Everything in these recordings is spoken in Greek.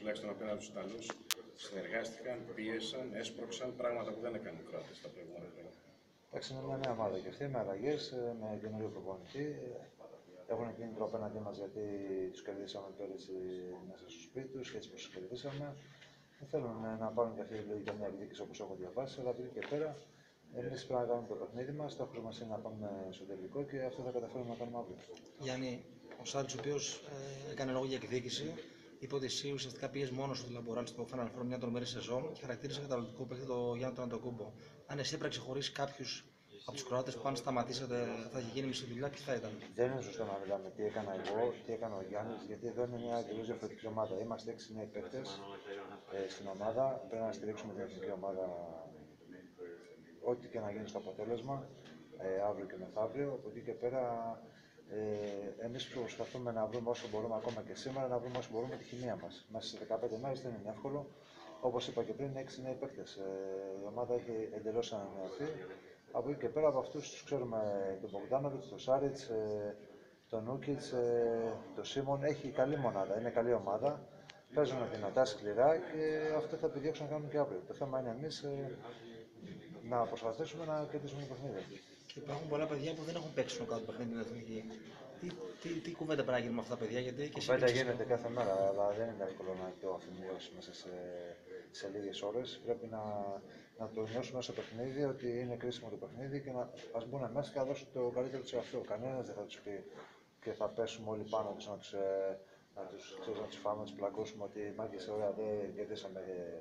τουλάχιστον απέναντι στους Ιταλούς, συνεργάστηκαν, πίεσαν, έσπρωξαν πράγματα που δεν έκαναν οι Κροάτες τα προηγούμενα χρόνια. Εντάξει, είναι μια νέα ομάδα και αυτή με αλλαγές, με καινούριο προπονητή. Έχουν κίνητρο απέναντί μας γιατί τους κερδίσαμε πέρυσι μέσα στο σπίτι τους και έτσι πως τους κερδίσαμε. Θέλουν να πάρουν και αυτή τη λογική μια εκδίκηση όπως έχω διαβάσει, αλλά από εκεί και πέρα εμείς πρέπει να κάνουμε το παιχνίδι μας. Στόχος μας είναι να πάμε στο τελικό και αυτό θα καταφέρουμε να κάνουμε αύριο. Γιάννη, ο Σάντζος, ο οποίος έκανε λόγο για εκδίκηση, είπε ότι εσύ ουσιαστικά πήγες μόνος του Λαμποράν στο Final Four μια τρομερή σεζόν και χαρακτήρισε καταπληκτικό παίκτη το Γιάννη τον Αντοκούμπο. Αν εσύ έπραξε χωρίς κάποιους από τους Κροάτες που αν σταματήσατε θα είχε γίνει μισή δουλειά, ποιο θα ήταν? Δεν είναι σωστό να μιλάμε τι έκανα εγώ, τι έκανε ο Γιάννης, γιατί εδώ είναι μια τελείως διαφορετική ομάδα. Είμαστε 6 νέοι παίκτες στην ομάδα. Πρέπει να στηρίξουμε την εθνική ομάδα ό,τι και να γίνει στο αποτέλεσμα, αύριο και μεθαύριο. Από εκεί και πέρα, εμείς προσπαθούμε να βρούμε όσο μπορούμε, ακόμα και σήμερα, να βρούμε όσο μπορούμε τη χημεία μας. Μέσα σε 15 μέρες δεν είναι εύκολο. Όπως είπα και πριν, 6 νέοι παίκτες. Η ομάδα έχει εντελώς ανανεωθεί. Από εκεί και πέρα από αυτούς τους ξέρουμε τον Μπογκδάνοβιτς, τον Σάριτς, τον Νούκιτς, τον Σίμον. Έχει καλή μονάδα, είναι καλή ομάδα. Παίζουν δυνατά, σκληρά και αυτό θα επιδιώξουν να κάνουν και αύριο. Το θέμα είναι εμείς να προσπαθήσουμε να κερδίσουμε το παιχνίδι. Και υπάρχουν πολλά παιδιά που δεν έχουν παίξει στο κάτω παιχνίδι με την εθνική. Τι κουβέντα πρέπει να γίνει με αυτά τα παιδιά, γιατί και εσύ. Κουβέντα γίνεται κάθε μέρα, αλλά δεν είναι εύκολο να το αφημιώσει μέσα σε λίγες ώρες. Πρέπει να το νιώσουμε στο παιχνίδι ότι είναι κρίσιμο το παιχνίδι και να μπουν μέσα και να δώσουν το καλύτερο του εαυτού. Κανένας δεν θα τους πει και θα πέσουμε όλοι πάνω τους να τους φάμε, να τους πλακώσουμε ότι μάγκες ωραία δεν κερδίσαμε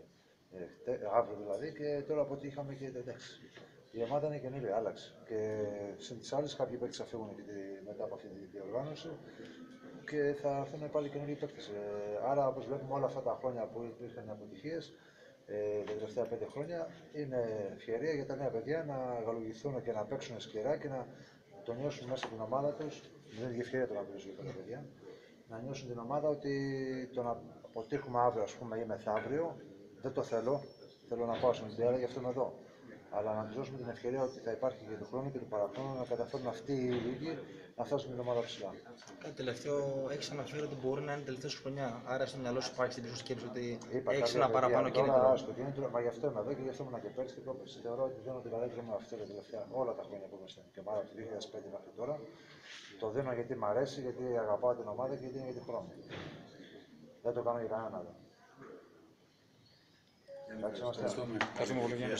αύριο δηλαδή και τώρα από ό,τι είχαμε και εντάξει. Η ομάδα είναι καινούργια, άλλαξε. Και σε τις άλλες κάποιοι παίκτες θα φύγουν μετά από αυτή τη διοργάνωση και θα έρθουν πάλι καινούργιοι παίκτες. Άρα, όπως βλέπουμε, όλα αυτά τα χρόνια που υπήρχαν αποτυχίες, τα τελευταία 5 χρόνια, είναι ευκαιρία για τα νέα παιδιά να γαλουγηθούν και να παίξουν σκληρά και να το νιώσουν μέσα στην ομάδα τους. Δεν είναι ευκαιρία το να παίζουν για τα παιδιά. Να νιώσουν την ομάδα ότι το να αποτύχουμε αύριο, ας πούμε, ή μεθαύριο, δεν το θέλω. Θέλω να πάω στην Ολυμπιάδα, γι' αυτό είμαι εδώ. Αλλά να του δώσουμε την ευκαιρία ότι θα υπάρχει και του χρόνου και του παραχρόνου να καταφέρουν αυτοί οι λίγοι να φτάσουν την ομάδα ψηλά. Κάτι τελευταίο, έχει αναφέρει ότι μπορεί να είναι τελευταία σου χρονιά. Άρα στο μυαλό σου υπάρχει την πίσω σκέψη ότι έχει ένα παραπάνω κίνητρο. Μα γι' αυτό είμαι εδώ και γι' αυτό ήμουν και πέρυσι και πρόπερσι. Θεωρώ ότι δίνω την καλύτερη μου αυτή τα τελευταία όλα τα χρόνια που είμαι στην εθνική ομάδα από το 2005 μέχρι τώρα. Το δίνω γιατί μ' αρέσει, γιατί αγαπάω την ομάδα και γιατί είναι για την χρόνο. Δεν το κάνω για κανέναν άλλο. Εντάξει, είμαστε.